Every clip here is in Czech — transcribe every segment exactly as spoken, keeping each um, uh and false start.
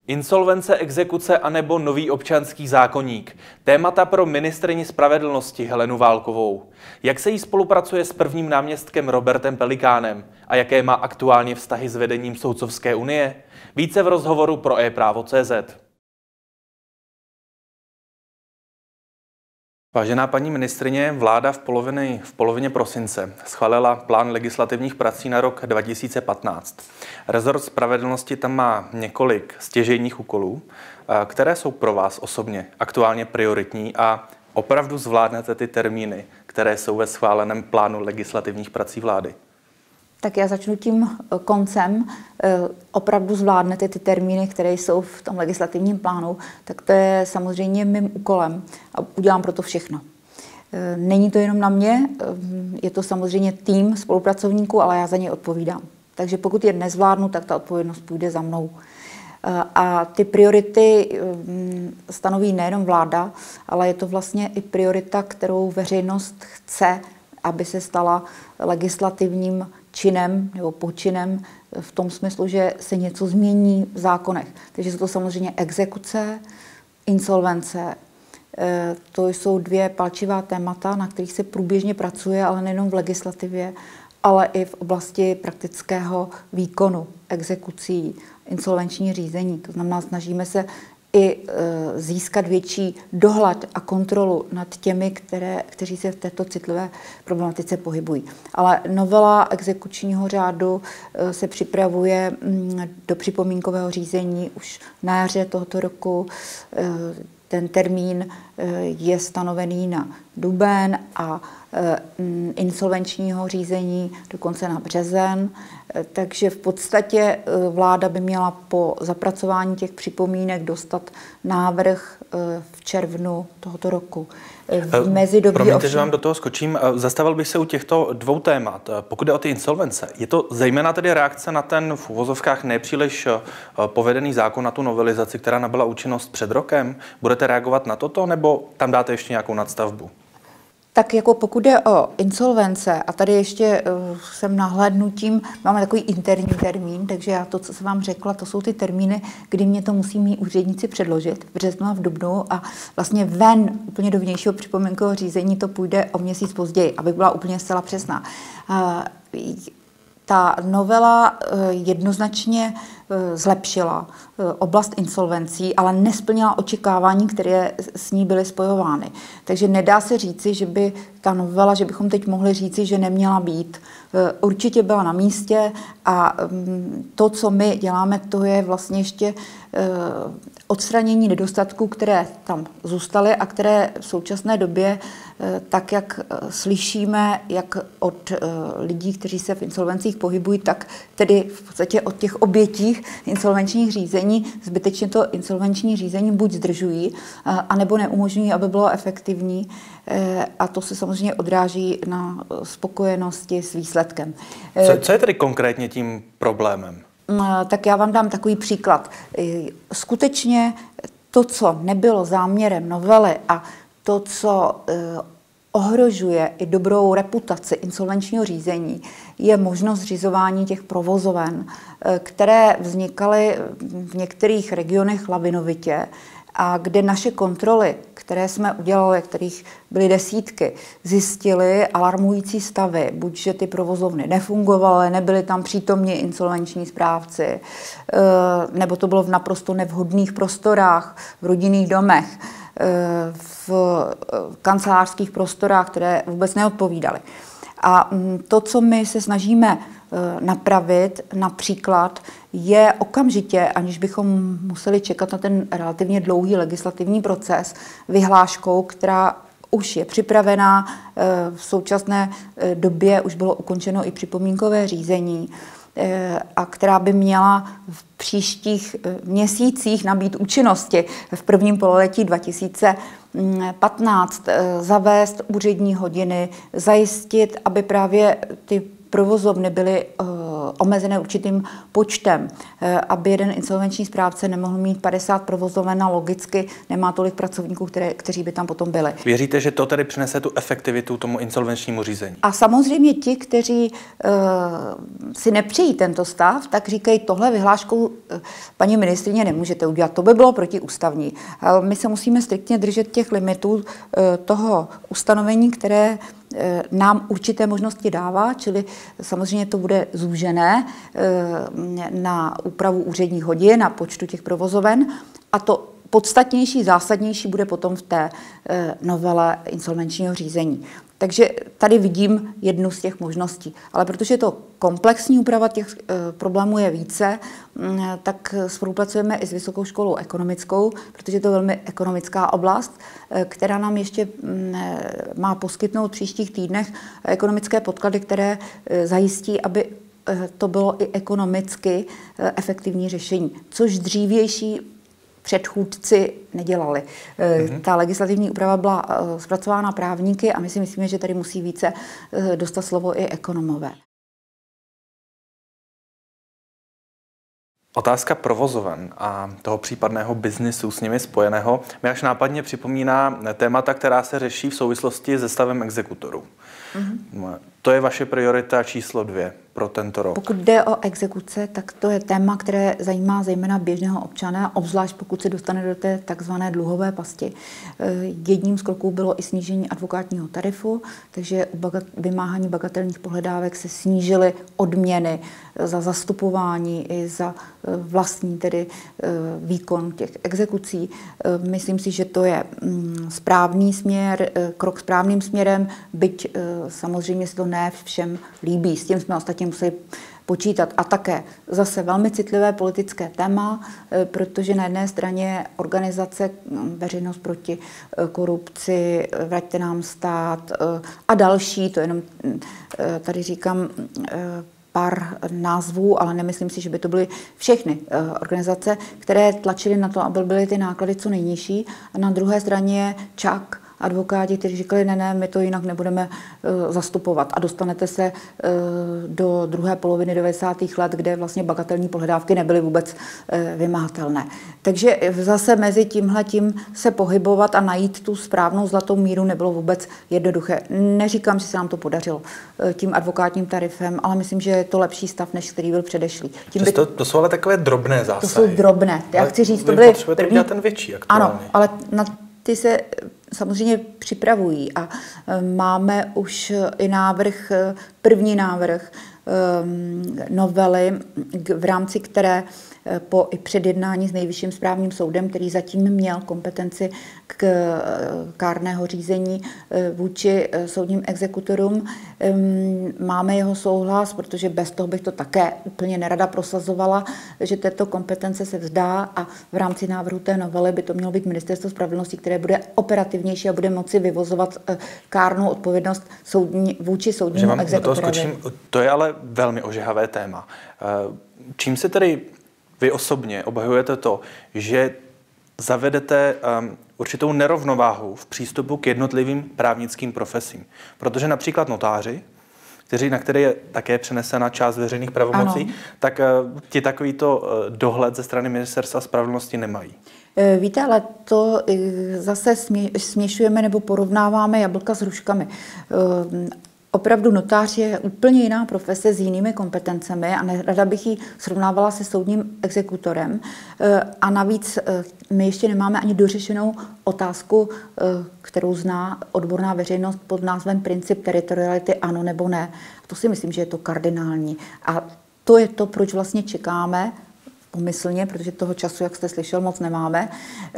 Insolvence, exekuce anebo nový občanský zákoník. Témata pro ministryni spravedlnosti Helenu Válkovou. Jak se jí spolupracuje s prvním náměstkem Robertem Pelikánem a jaké má aktuálně vztahy s vedením Soudcovské unie? Více v rozhovoru pro e právo tečka cé zet. Vážená paní ministryně, vláda v polovině, v polovině prosince schválila plán legislativních prací na rok dva tisíce patnáct. Rezort spravedlnosti tam má několik stěžejních úkolů, které jsou pro vás osobně aktuálně prioritní a opravdu zvládnete ty termíny, které jsou ve schváleném plánu legislativních prací vlády. Tak já začnu tím koncem. Opravdu zvládnete ty termíny, které jsou v tom legislativním plánu, tak to je samozřejmě mým úkolem a udělám pro to všechno. Není to jenom na mě, je to samozřejmě tým spolupracovníků, ale já za ně odpovídám. Takže pokud je nezvládnu, tak ta odpovědnost půjde za mnou. A ty priority stanoví nejenom vláda, ale je to vlastně i priorita, kterou veřejnost chce, aby se stala legislativním činem nebo počinem v tom smyslu, že se něco změní v zákonech. Takže jsou to samozřejmě exekuce, insolvence. To jsou dvě palčivá témata, na kterých se průběžně pracuje, ale nejenom v legislativě, ale i v oblasti praktického výkonu, exekucí, insolvenční řízení. To znamená, snažíme se i získat větší dohled a kontrolu nad těmi, které, kteří se v této citlivé problematice pohybují. Ale novela exekučního řádu se připravuje do připomínkového řízení už na jaře tohoto roku. Ten termín je stanovený na duben a insolvenčního řízení dokonce na březen. Takže v podstatě vláda by měla po zapracování těch připomínek dostat návrh v červnu tohoto roku. V mezidobí Promiňte, ovšem... že vám do toho skočím. Zastavil bych se u těchto dvou témat. Pokud jde o ty insolvence, je to zejména tedy reakce na ten v uvozovkách nepříliš povedený zákon, na tu novelizaci, která nabyla účinnost před rokem? Budete reagovat na toto, nebo tam dáte ještě nějakou nadstavbu? Tak jako pokud jde o insolvence, a tady ještě uh, jsem nahlédnutím, máme takový interní termín, takže já to, co jsem vám řekla, to jsou ty termíny, kdy mě to musí mít úředníci předložit v březnu a v dubnu a vlastně ven úplně do vnějšího připomínkového řízení to půjde o měsíc později, aby byla úplně zcela přesná. Uh, Ta novela jednoznačně zlepšila oblast insolvencí, ale nesplnila očekávání, které s ní byly spojovány. Takže nedá se říci, že by ta novela, že bychom teď mohli říci, že neměla být. Určitě byla na místě a to, co my děláme, to je vlastně ještě odstranění nedostatků, které tam zůstaly a které v současné době, tak jak slyšíme, jak od lidí, kteří se v insolvencích pohybují, tak tedy v podstatě od těch obětích insolvenčních řízení, zbytečně to insolvenční řízení buď zdržují, anebo neumožňují, aby bylo efektivní. A to se samozřejmě odráží na spokojenosti s výsledkem. Co, co je tedy konkrétně tím problémem? Tak já vám dám takový příklad. Skutečně to, co nebylo záměrem novely a to, co ohrožuje i dobrou reputaci insolvenčního řízení, je možnost zřizování těch provozoven, které vznikaly v některých regionech lavinovitě a kde naše kontroly, které jsme udělali, kterých byly desítky, zjistily alarmující stavy. Buď, že ty provozovny nefungovaly, nebyly tam přítomni insolvenční správci, nebo to bylo v naprosto nevhodných prostorách, v rodinných domech, v kancelářských prostorách, které vůbec neodpovídaly. A to, co my se snažíme napravit, například, je okamžitě, aniž bychom museli čekat na ten relativně dlouhý legislativní proces, vyhláškou, která už je připravená, v současné době už bylo ukončeno i připomínkové řízení, a která by měla v příštích měsících nabýt účinnosti v prvním pololetí dva tisíce patnáct, zavést úřední hodiny, zajistit, aby právě ty provozovny byly omezené určitým počtem, aby jeden insolvenční správce nemohl mít padesát provozoven a logicky nemá tolik pracovníků, které, kteří by tam potom byli. Věříte, že to tedy přinese tu efektivitu tomu insolvenčnímu řízení? A samozřejmě ti, kteří uh, si nepřejí tento stav, tak říkají, tohle vyhláškou paní ministryně nemůžete udělat, to by bylo protiústavní. My se musíme striktně držet těch limitů uh, toho ustanovení, které uh, nám určité možnosti dává, čili samozřejmě to bude zúžené uh, na úpravu úředních hodin, na počtu těch provozoven a to podstatnější, zásadnější bude potom v té uh, novele insolvenčního řízení. Takže tady vidím jednu z těch možností. Ale protože to komplexní úprava těch e, problémů je více, m, tak spolupracujeme i s Vysokou školou ekonomickou, protože to je velmi ekonomická oblast, e, která nám ještě m, má poskytnout v příštích týdnech ekonomické podklady, které e, zajistí, aby e, to bylo i ekonomicky e, efektivní řešení. Což dřívější předchůdci nedělali. Mm-hmm. Ta legislativní úprava byla zpracována právníky a my si myslíme, že tady musí více dostat slovo i ekonomové. Otázka provozoven a toho případného biznisu s nimi spojeného mi až nápadně připomíná témata, která se řeší v souvislosti se stavem exekutorů. Mm-hmm. To je vaše priorita číslo dvě pro tento rok. Pokud jde o exekuce, tak to je téma, které zajímá zejména běžného občana, obzvlášť pokud se dostane do té takzvané dluhové pasti. Jedním z kroků bylo i snížení advokátního tarifu, takže u bagat- vymáhání bagatelních pohledávek se snížily odměny za zastupování i za vlastní tedy výkon těch exekucí. Myslím si, že to je správný směr, krok správným směrem, byť samozřejmě se to ne všem líbí. S tím jsme ostatně museli počítat. A také zase velmi citlivé politické téma, protože na jedné straně organizace Veřejnost proti korupci, Vraťte nám stát a další, to jenom tady říkám pár názvů, ale nemyslím si, že by to byly všechny organizace, které tlačily na to, aby byly ty náklady co nejnižší. A na druhé straně Čak, advokáti, kteří říkali, ne, ne, my to jinak nebudeme uh, zastupovat. A dostanete se uh, do druhé poloviny devadesátých let, kde vlastně bagatelní pohledávky nebyly vůbec uh, vymahatelné. Takže zase mezi tímhletím se pohybovat a najít tu správnou zlatou míru nebylo vůbec jednoduché. Neříkám, že se nám to podařilo uh, tím advokátním tarifem, ale myslím, že je to lepší stav, než který byl předešlý. Tím by... to, to jsou ale takové drobné zásahy. To jsou drobné. Já chci říct, to byly potřebujete první... udělat ten větší aktuálně. Ano, ale na ty se samozřejmě připravují a máme už i návrh, první návrh novely, v rámci které po i předjednání s Nejvyšším správním soudem, který zatím měl kompetenci k kárného řízení vůči soudním exekutorům, máme jeho souhlas, protože bez toho bych to také úplně nerada prosazovala, že této kompetence se vzdá a v rámci návrhu té novely by to mělo být Ministerstvo spravedlnosti, které bude operativnější a bude moci vyvozovat kárnou odpovědnost soudní, vůči soudnímu exekutorovi. To je ale velmi ožehavé téma. Čím se tedy vy osobně obhajujete to, že zavedete um, určitou nerovnováhu v přístupu k jednotlivým právnickým profesím? Protože například notáři, kteří, na které je také přenesena část veřejných pravomocí, ano. tak uh, ti takovýto uh, dohled ze strany Ministerstva spravedlnosti nemají. Víte, ale to zase směšujeme nebo porovnáváme jablka s hruškami. Opravdu notář je úplně jiná profese s jinými kompetencemi a nerada bych ji srovnávala se soudním exekutorem. A navíc my ještě nemáme ani dořešenou otázku, kterou zná odborná veřejnost pod názvem princip teritoriality, ano nebo ne. To si myslím, že je to kardinální. A to je to, proč vlastně čekáme pomyslně, protože toho času, jak jste slyšel, moc nemáme,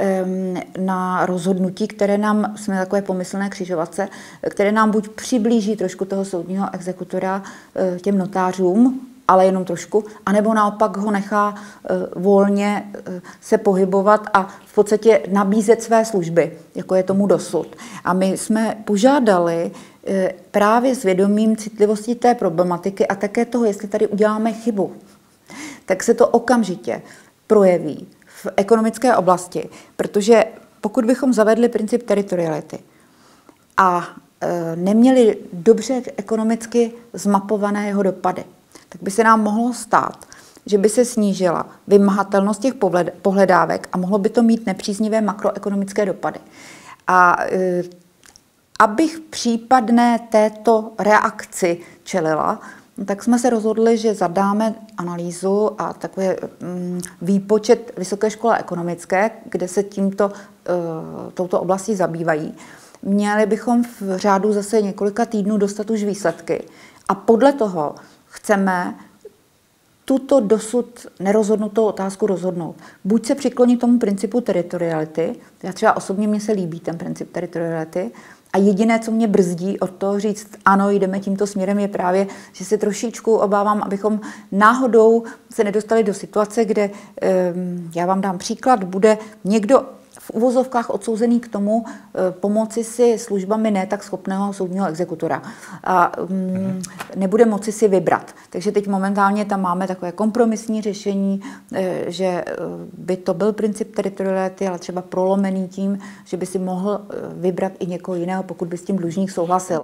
na rozhodnutí, které nám, jsme takové pomyslné křižovatce, které nám buď přiblíží trošku toho soudního exekutora těm notářům, ale jenom trošku, anebo naopak ho nechá volně se pohybovat a v podstatě nabízet své služby, jako je tomu dosud. A my jsme požádali právě s vědomím citlivosti té problematiky a také toho, jestli tady uděláme chybu, tak se to okamžitě projeví v ekonomické oblasti, protože pokud bychom zavedli princip teritoriality a e, neměli dobře ekonomicky zmapované jeho dopady, tak by se nám mohlo stát, že by se snížila vymahatelnost těch pohledávek a mohlo by to mít nepříznivé makroekonomické dopady. A e, abych případné této reakci čelila, tak jsme se rozhodli, že zadáme analýzu a takový mm, výpočet Vysoké školy ekonomické, kde se tímto, e, touto oblastí zabývají. Měli bychom v řádu zase několika týdnů dostat už výsledky. A podle toho chceme tuto dosud nerozhodnutou otázku rozhodnout. Buď se přiklonit tomu principu teritoriality, já třeba osobně mně se líbí ten princip teritoriality, a jediné, co mě brzdí od toho říct, ano, jdeme tímto směrem, je právě, že se trošičku obávám, abychom náhodou se nedostali do situace, kde, já vám dám příklad, bude někdo v uvozovkách odsouzený k tomu pomoci si službami ne tak schopného soudního exekutora a mm, nebude moci si vybrat. Takže teď momentálně tam máme takové kompromisní řešení, že by to byl princip teritoriality, ale třeba prolomený tím, že by si mohl vybrat i někoho jiného, pokud by s tím dlužník souhlasil.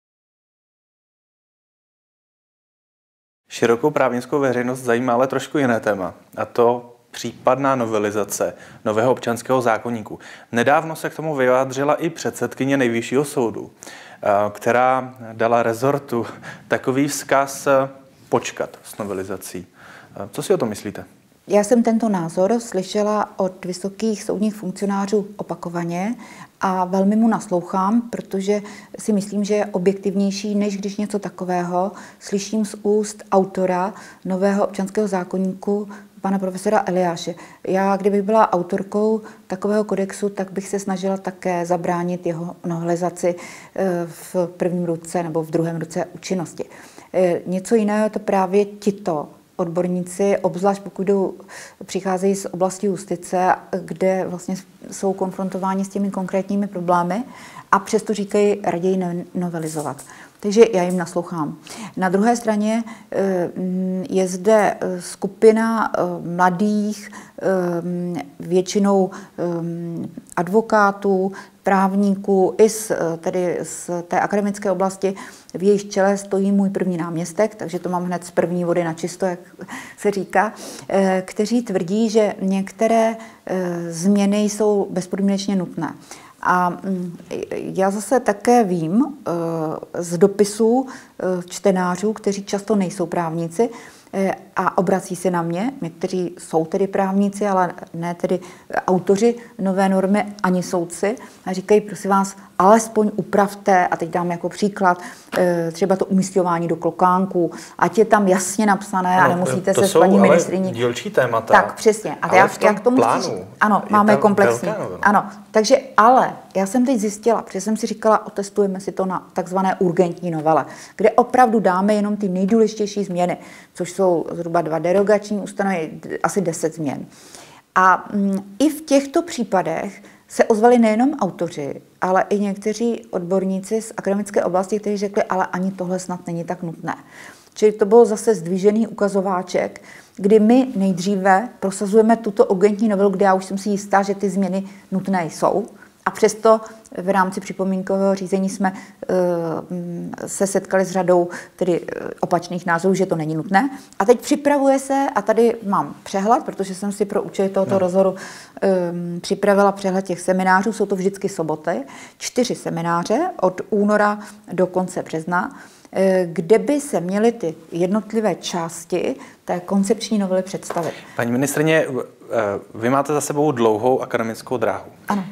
Širokou právnickou veřejnost zajímá ale trošku jiné téma, a to případná novelizace nového občanského zákoníku. Nedávno se k tomu vyjádřila i předsedkyně Nejvyššího soudu, která dala rezortu takový vzkaz počkat s novelizací. Co si o tom myslíte? Já jsem tento názor slyšela od vysokých soudních funkcionářů opakovaně a velmi mu naslouchám, protože si myslím, že je objektivnější, než když něco takového slyším z úst autora nového občanského zákoníku, pana profesora Eliáše. Já, kdybych byla autorkou takového kodexu, tak bych se snažila také zabránit jeho novelizaci v prvním roce nebo v druhém roce účinnosti. Něco jiného je to právě tito odborníci, obzvlášť pokud jdou, přicházejí z oblasti justice, kde vlastně jsou konfrontováni s těmi konkrétními problémy a přesto říkají raději novelizovat. Takže já jim naslouchám. Na druhé straně je zde skupina mladých, většinou advokátů, právníků i z, tedy z té akademické oblasti, v jejich čele stojí můj první náměstek, takže to mám hned z první vody na čisto, jak se říká, kteří tvrdí, že některé změny jsou bezpodmínečně nutné. A já zase také vím z dopisů čtenářů, kteří často nejsou právníci a obrací se na mě, někteří jsou tedy právníci, ale ne tedy autoři nové normy ani soudci, a říkají, prosím vás, alespoň upravte, a teď dám jako příklad, třeba to umísťování do klokánku, ať je tam jasně napsané a nemusíte to se s paní ministryní. To jsou dílčí témata. Tak, přesně. A já, já k tomu plánu chci, ano, máme komplexní. Ano, takže ale já jsem teď zjistila, protože jsem si říkala, otestujeme si to na takzvané urgentní novele, kde opravdu dáme jenom ty nejdůležitější změny, což jsou zhruba dva derogační ustanovení, asi deset změn. A mm, i v těchto případech se ozvali nejenom autoři, ale i někteří odborníci z akademické oblasti, kteří řekli, ale ani tohle snad není tak nutné. Čili to bylo zase zdvižený ukazováček, kdy my nejdříve prosazujeme tuto urgentní novelu, kde já už jsem si jistá, že ty změny nutné jsou. A přesto v rámci připomínkového řízení jsme uh, se setkali s řadou tedy opačných názorů, že to není nutné. A teď připravuje se, a tady mám přehled, protože jsem si pro účely tohoto no. rozhovoru um, připravila přehled těch seminářů, jsou to vždycky soboty, čtyři semináře od února do konce března, kde by se měly ty jednotlivé části té koncepční novely představit. Paní ministryně, vy máte za sebou dlouhou akademickou dráhu. Ano.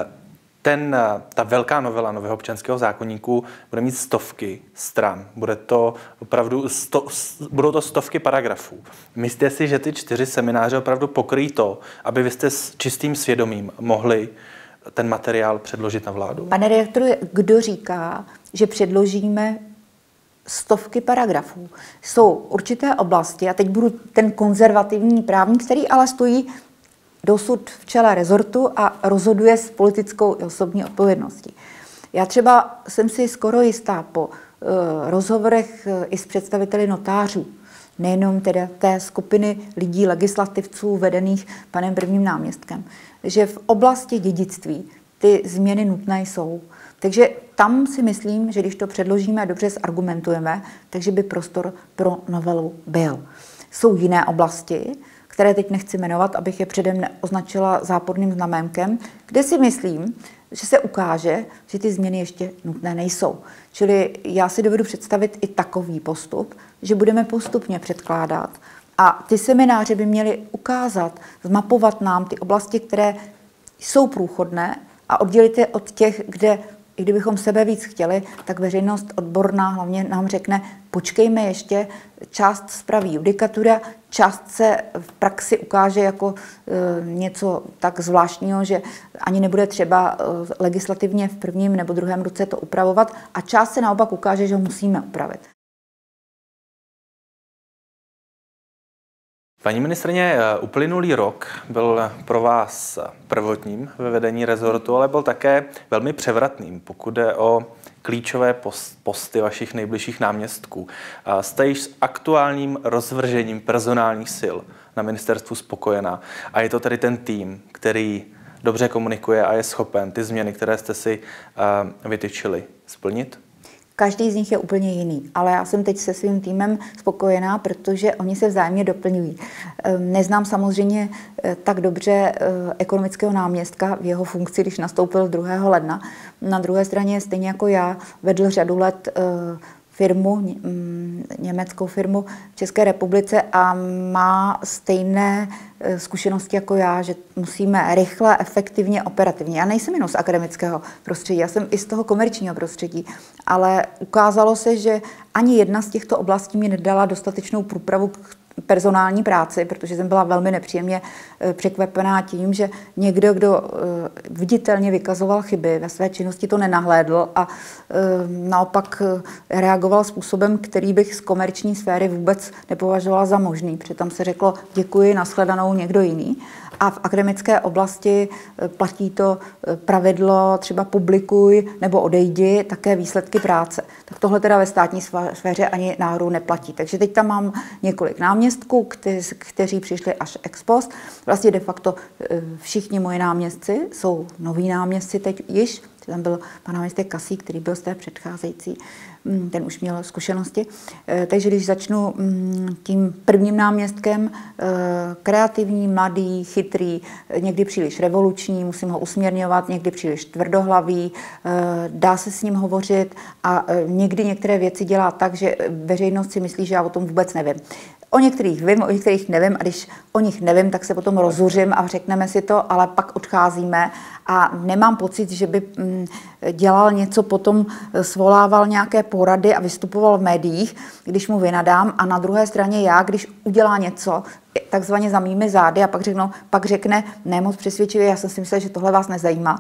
Ten, ta velká novela nového občanského zákoníku bude mít stovky stran. Bude to opravdu sto, budou to stovky paragrafů. Myslíte si, že ty čtyři semináře opravdu pokryjí to, aby vy jste s čistým svědomím mohli ten materiál předložit na vládu? Pane redaktore, kdo říká, že předložíme stovky paragrafů? Jsou určité oblasti, a teď budu ten konzervativní právník, který ale stojí dosud v čele rezortu a rozhoduje s politickou i osobní odpovědností. Já třeba jsem si skoro jistá po uh, rozhovorech uh, i s představiteli notářů, nejenom teda té skupiny lidí, legislativců vedených panem prvním náměstkem, že v oblasti dědictví ty změny nutné jsou. Takže tam si myslím, že když to předložíme a dobře zargumentujeme, takže by prostor pro novelu byl. Jsou jiné oblasti, které teď nechci jmenovat, abych je předem neoznačila záporným znaménkem, kde si myslím, že se ukáže, že ty změny ještě nutné nejsou. Čili já si dovedu představit i takový postup, že budeme postupně předkládat a ty semináře by měly ukázat, zmapovat nám ty oblasti, které jsou průchodné a oddělit je od těch, kde i kdybychom sebe víc chtěli, tak veřejnost odborná hlavně nám řekne, počkejme ještě, část spraví judikatura, část se v praxi ukáže jako e, něco tak zvláštního, že ani nebude třeba e, legislativně v prvním nebo druhém roce to upravovat a část se naopak ukáže, že ho musíme upravit. Paní ministryně, uplynulý rok byl pro vás prvotním ve vedení rezortu, ale byl také velmi převratným, pokud jde o klíčové posty vašich nejbližších náměstků. Jste již s aktuálním rozvržením personálních sil na ministerstvu spokojená a je to tedy ten tým, který dobře komunikuje a je schopen ty změny, které jste si vytyčili, splnit? Každý z nich je úplně jiný, ale já jsem teď se svým týmem spokojená, protože oni se vzájemně doplňují. Neznám samozřejmě tak dobře ekonomického náměstka v jeho funkci, když nastoupil druhého ledna. Na druhé straně, stejně jako já, vedl řadu let firmu, německou firmu v České republice a má stejné zkušenosti jako já, že musíme rychle, efektivně, operativně. Já nejsem jenom z akademického prostředí, já jsem i z toho komerčního prostředí, ale ukázalo se, že ani jedna z těchto oblastí mi nedala dostatečnou průpravu k personální práci, protože jsem byla velmi nepříjemně překvapená tím, že někdo, kdo viditelně vykazoval chyby ve své činnosti, to nenahlédl a naopak reagoval způsobem, který bych z komerční sféry vůbec nepovažovala za možný. Protože tam se řeklo děkuji, nashledanou někdo jiný. A v akademické oblasti platí to pravidlo třeba publikuj nebo odejdi, také výsledky práce. Tak tohle teda ve státní sféře ani náhodou neplatí. Takže teď tam mám několik náměstků, kteři, kteří přišli až ex post. Vlastně de facto všichni moji náměstci jsou noví náměstci teď již. Tam byl pan náměstek Kasík, který byl z té předcházející, ten už měl zkušenosti. Takže když začnu tím prvním náměstkem, kreativní, mladý, chytrý, někdy příliš revoluční, musím ho usměrňovat, někdy příliš tvrdohlavý, dá se s ním hovořit a někdy některé věci dělá tak, že veřejnost si myslí, že já o tom vůbec nevím. O některých vím, o některých nevím a když o nich nevím, tak se potom rozuřím a řekneme si to, ale pak odcházíme a nemám pocit, že by dělal něco, potom svolával nějaké porady a vystupoval v médiích, když mu vynadám a na druhé straně já, když udělá něco, takzvaně za mými zády a pak, řeknou, pak řekne, ne moc přesvědčivě, já jsem si myslela, že tohle vás nezajímá,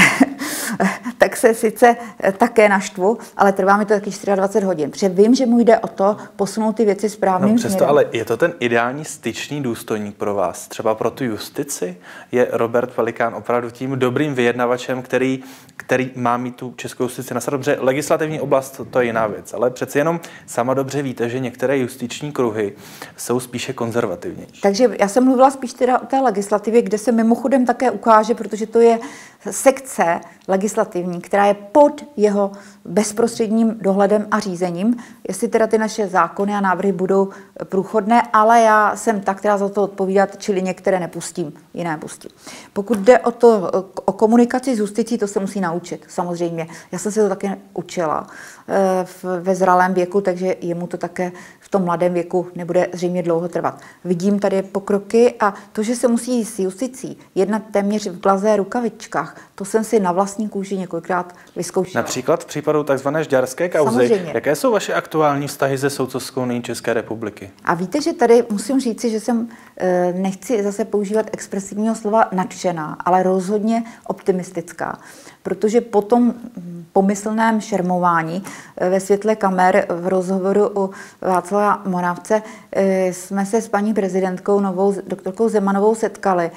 tak se sice také naštvu, ale trvá mi to taky dvacet čtyři hodin. Protože vím, že mu jde o to posunout ty věci správným no, přesto, směrem. Ale je to ten ideální styčný důstojník pro vás? Třeba pro tu justici? Je Robert Pelikán opravdu tím dobrým vyjednavačem, který, který má mít tu českou justici na sebe? Dobře, legislativní oblast to je jiná věc, ale přeci jenom sama dobře víte, že některé justiční kruhy jsou spíše konzervativní. Takže já jsem mluvila spíš teda o té legislativě, kde se mimochodem také ukáže, protože to je sekce legislativní, která je pod jeho bezprostředním dohledem a řízením, jestli teda ty naše zákony a návrhy budou průchodné, ale já jsem ta, která za to odpovídat, čili některé nepustím, jiné pustím. Pokud jde o, to, o komunikaci s justicí, to se musí naučit, samozřejmě. Já jsem se to také učila ve zralém věku, takže jemu to také v tom mladém věku nebude zřejmě dlouho trvat. Vidím tady pokroky a to, že se musí s justicí jednat téměř v glazé rukavičkách, to jsem si na vlastní kůži několikrát vyzkoušela. Například v případu takzvané žďarské kauzy. Samozřejmě. Jaké jsou vaše aktuální vztahy se Soudcovskou unii České republiky? A víte, že tady musím říci, že jsem, nechci zase používat expresivního slova nadšená, ale rozhodně optimistická. Protože po tom pomyslném šermování ve světle kamer v rozhovoru u Václava Moravce jsme se s paní prezidentkou novou doktorkou Zemanovou setkali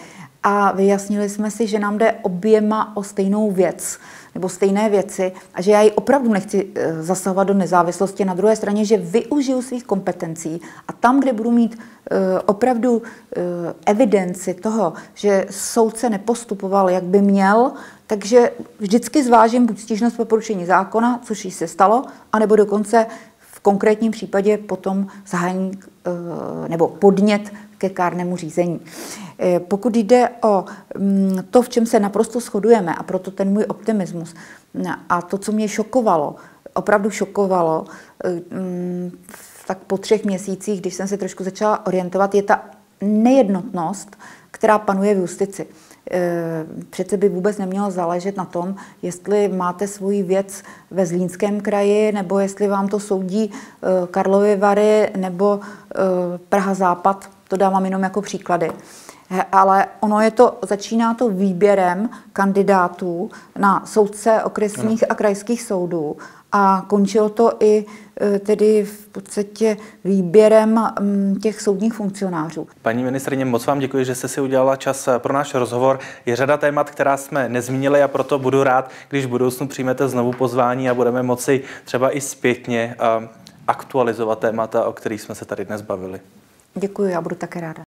a vyjasnili jsme si, že nám jde oběma o stejnou věc nebo stejné věci a že já ji opravdu nechci zasahovat do nezávislosti. Na druhé straně, že využiju svých kompetencí a tam, kde budu mít opravdu evidenci toho, že soudce nepostupoval, jak by měl, takže vždycky zvážím buď stížnost po porušení zákona, což již se stalo, anebo dokonce v konkrétním případě potom zahájení nebo podnět ke kárnému řízení. Pokud jde o to, v čem se naprosto shodujeme, a proto ten můj optimismus a to, co mě šokovalo, opravdu šokovalo, tak po třech měsících, když jsem se trošku začala orientovat, je ta nejednotnost, která panuje v justici. Přece by vůbec nemělo záležet na tom, jestli máte svoji věc ve Zlínském kraji, nebo jestli vám to soudí Karlovy Vary nebo Praha Západ. To dávám jenom jako příklady. Ale ono je to, začíná to výběrem kandidátů na soudce okresních a krajských soudů a končilo to i tedy v podstatě výběrem těch soudních funkcionářů. Paní ministryně, moc vám děkuji, že jste si udělala čas pro náš rozhovor. Je řada témat, která jsme nezmínili a proto budu rád, když v budoucnu přijmete znovu pozvání a budeme moci třeba i zpětně aktualizovat témata, o kterých jsme se tady dnes bavili. Děkuji, já budu také ráda.